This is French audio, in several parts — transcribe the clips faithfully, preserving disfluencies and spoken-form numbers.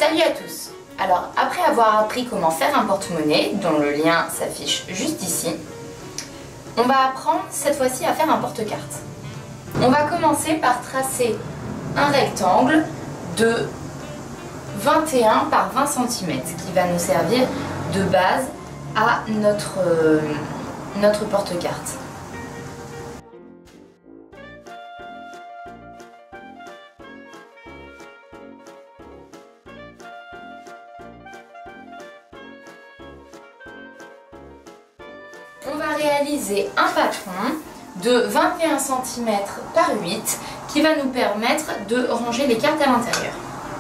Salut à tous! Alors après avoir appris comment faire un porte-monnaie, dont le lien s'affiche juste ici, on va apprendre cette fois-ci à faire un porte-carte. On va commencer par tracer un rectangle de vingt et un par vingt centimètres qui va nous servir de base à notre, euh, notre porte-carte. On va réaliser un patron de vingt et un centimètres par huit qui va nous permettre de ranger les cartes à l'intérieur.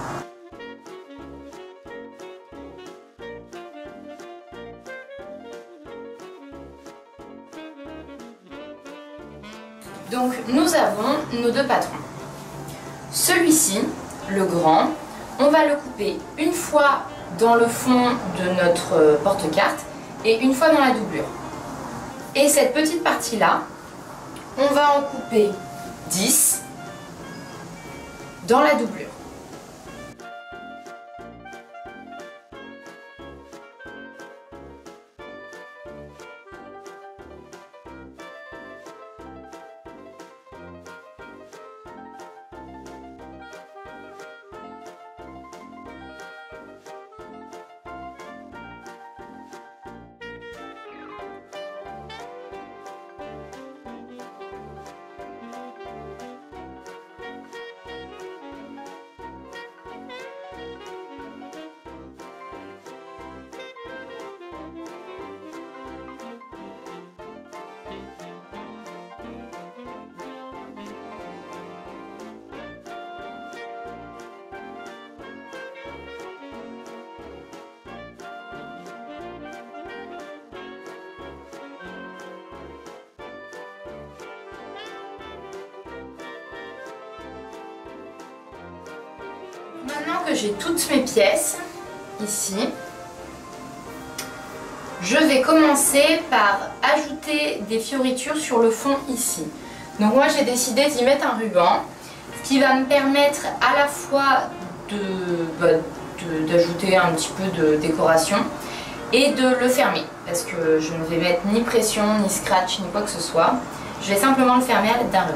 Donc nous avons nos deux patrons. Celui-ci, le grand, on va le couper une fois dans le fond de notre porte-carte et une fois dans la doublure. Et cette petite partie-là, on va en couper dix dans la doublure. Maintenant que j'ai toutes mes pièces ici, je vais commencer par ajouter des fioritures sur le fond ici. Donc moi j'ai décidé d'y mettre un ruban, ce qui va me permettre à la fois de, bah, d'ajouter un petit peu de décoration et de le fermer, parce que je ne vais mettre ni pression, ni scratch, ni quoi que ce soit. Je vais simplement le fermer à l'aide d'un ruban.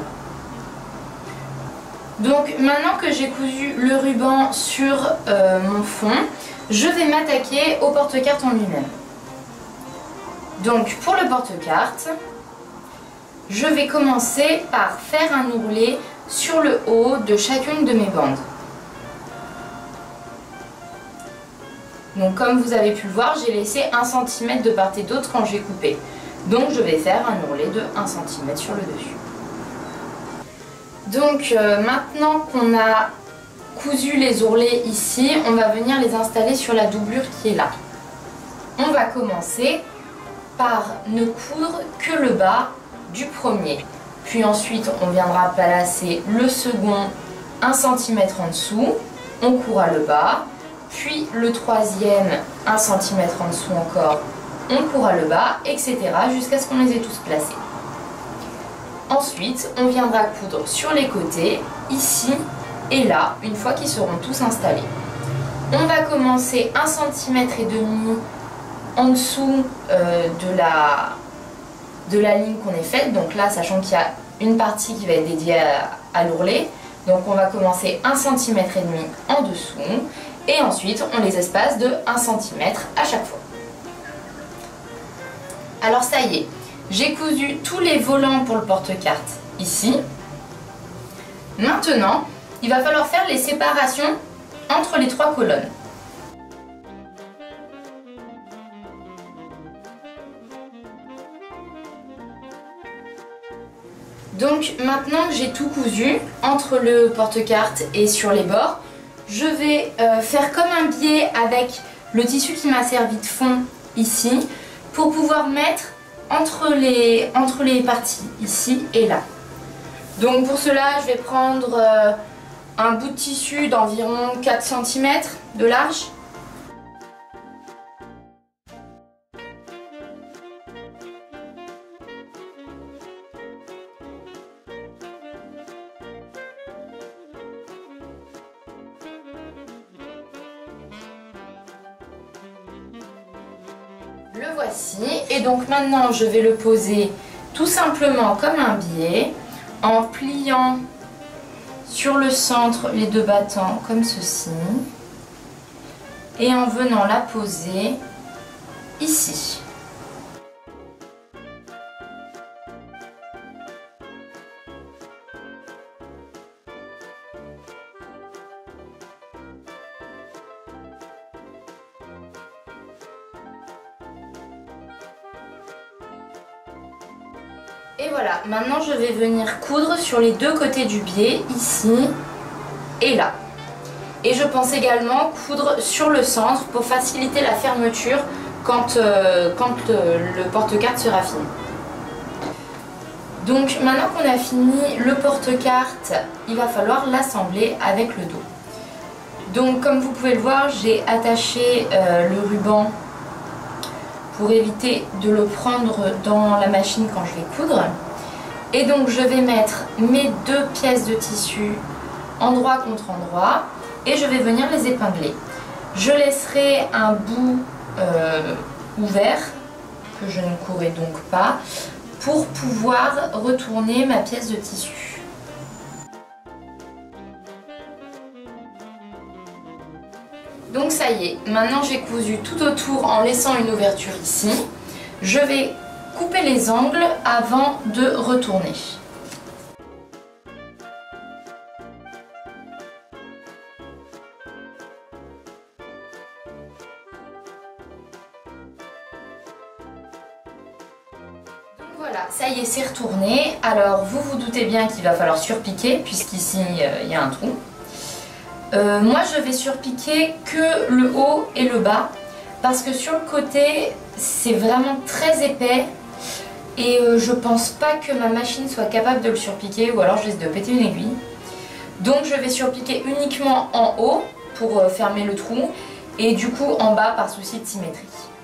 Donc maintenant que j'ai cousu le ruban sur euh, mon fond, je vais m'attaquer au porte-carte en lui-même. Donc pour le porte-carte, je vais commencer par faire un ourlet sur le haut de chacune de mes bandes. Donc comme vous avez pu le voir, j'ai laissé un centimètre de part et d'autre quand j'ai coupé. Donc je vais faire un ourlet de un centimètre sur le dessus. Donc euh, maintenant qu'on a cousu les ourlets ici, on va venir les installer sur la doublure qui est là. On va commencer par ne coudre que le bas du premier. Puis ensuite on viendra placer le second un centimètre en dessous, on coudra le bas. Puis le troisième un centimètre en dessous encore, on coudra le bas, et cetera jusqu'à ce qu'on les ait tous placés. Ensuite, on viendra coudre sur les côtés, ici et là, une fois qu'ils seront tous installés. On va commencer un centimètre et demi en dessous euh, de, la, de la ligne qu'on est faite. Donc là, sachant qu'il y a une partie qui va être dédiée à, à l'ourlet. Donc on va commencer un centimètre et demi en dessous. Et ensuite, on les espace de un centimètre à chaque fois. Alors ça y est. J'ai cousu tous les volants pour le porte-carte ici. Maintenant, il va falloir faire les séparations entre les trois colonnes. Donc maintenant que j'ai tout cousu entre le porte-carte et sur les bords, je vais euh, faire comme un biais avec le tissu qui m'a servi de fond ici pour pouvoir mettre Entre les, entre les parties, ici et là. Donc pour cela, je vais prendre euh, un bout de tissu d'environ quatre centimètres de large. Le voici, et donc maintenant je vais le poser tout simplement comme un biais en pliant sur le centre les deux battants comme ceci et en venant la poser ici. Et voilà, maintenant je vais venir coudre sur les deux côtés du biais, ici et là. Et je pense également coudre sur le centre pour faciliter la fermeture quand, euh, quand euh, le porte-carte sera fini. Donc maintenant qu'on a fini le porte-carte, il va falloir l'assembler avec le dos. Donc comme vous pouvez le voir, j'ai attaché euh, le ruban pour éviter de le prendre dans la machine quand je vais coudre. Et donc je vais mettre mes deux pièces de tissu endroit contre endroit et je vais venir les épingler. Je laisserai un bout euh, ouvert, que je ne courai donc pas, pour pouvoir retourner ma pièce de tissu. Donc ça y est, maintenant j'ai cousu tout autour en laissant une ouverture ici. Je vais couper les angles avant de retourner. Donc voilà, ça y est, c'est retourné. Alors vous vous doutez bien qu'il va falloir surpiquer puisqu'ici euh, il y a un trou. Euh, moi je vais surpiquer que le haut et le bas parce que sur le côté c'est vraiment très épais et euh, je pense pas que ma machine soit capable de le surpiquer ou alors je risque de péter une aiguille. Donc je vais surpiquer uniquement en haut pour euh, fermer le trou et du coup en bas par souci de symétrie.